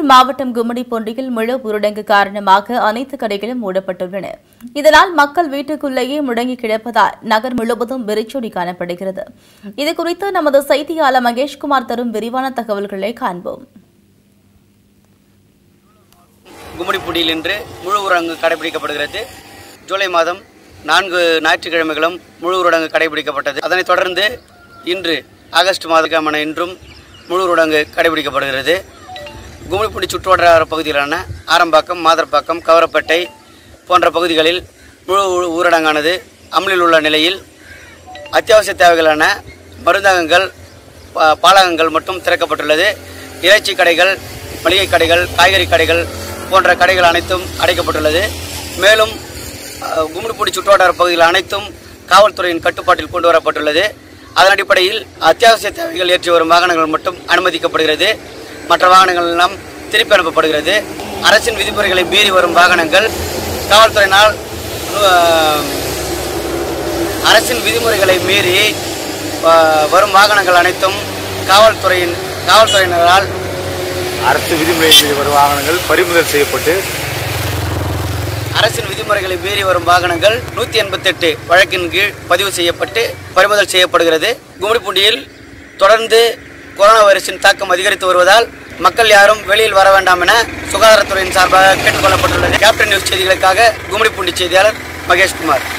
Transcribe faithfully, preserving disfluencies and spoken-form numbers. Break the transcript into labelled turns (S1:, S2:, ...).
S1: மாவட்டம் கும்மிடிப்பூண்டியில் முழு ஊரடங்கு காரணமாக அனைத்து கடைகளும் மூடப்பட்டுள்ளன. இதனால் மக்கள் வீட்டுக்குள்ளேயே முடங்கி கிடப்பதால் நகர் முழுவதும் வெறிச்சோடி காணப்படுகிறது. இதுகுறித்து நமது செய்தியாளர் மகேஷ்குமார் தரும் விரிவான தகவல்களை காண்போம்.
S2: கும்மிடிப்பூண்டியில் இன்று முழு ஊரடங்கு கடைபிடிக்கப்படுகிறது. ஜூலை மாதம் நான்கு ஞாயிற்றுக்கிழமைகளும் முழு ஊரடங்கு கடைபிடிக்கப்பட்டது. அதனைத் தொடர்ந்து இன்று ஆகஸ்ட் மாதமான இன்றும் முழு ஊரடங்கு கடைபிடிக்கப்படுகிறது. கும்மிடிப்பூண்டி சுற்றுவட்டார பகுதிகளான ஆரம்பாக்கம், மாதர்பாக்கம், கவரப்பேட்டை போன்ற பகுதிகளில் முழு ஊரடங்கானது அமலில் உள்ள நிலையில் அத்தியாவசிய தேவைகளான மருந்தகங்கள், பாலகங்கள் மட்டும் திறக்கப்பட்டுள்ளது. இறைச்சி கடைகள், மளிகை கடைகள், காய்கறி கடைகள் போன்ற கடைகள் அனைத்தும் அடைக்கப்பட்டுள்ளது. மேலும் கும்மிடிப்பூண்டி சுற்றுவட்டார பகுதிகள் அனைத்தும் காவல்துறையின் கட்டுப்பாட்டில் கொண்டு வரப்பட்டுள்ளது. அதன் அடிப்படையில் அத்தியாவசிய தேவைகள் ஏற்றி வரும் வாகனங்கள் மட்டும் அனுமதிக்கப்படுகிறது. மற்ற வாகனங்கள் எல்லாம் திருப்பி அனுப்பப்படுகிறது. அரசின் விதிமுறைகளை மீறி வரும் வாகனங்கள் காவல்துறையினால் அரசின் விதிமுறைகளை மீறி வரும் வாகனங்கள் அனைத்தும் காவல்துறையின் காவல்துறையினரால்
S3: அரசு விதிமுறை மீறி வரும் வாகனங்கள் பறிமுதல் செய்யப்பட்டு
S2: அரசின் விதிமுறைகளை மீறி வரும் வாகனங்கள் நூற்றி எண்பத்தி எட்டு வழக்கின் கீழ் பதிவு செய்யப்பட்டு பறிமுதல் செய்யப்படுகிறது. கும்மிடிப்பூண்டியில் தொடர்ந்து கொரோனா வைரஸின் தாக்கம் அதிகரித்து வருவதால் மக்கள் யாரும் வெளியில் வர வேண்டாம் என சுகாதாரத்துறையின் சார்பாக கேட்டுக் கொள்ளப்பட்டுள்ளது. கேப்டன் நியூஸ் செய்திகளுக்காக கும்மிடிப்பூண்டி செய்தியாளர் மகேஷ்குமார்.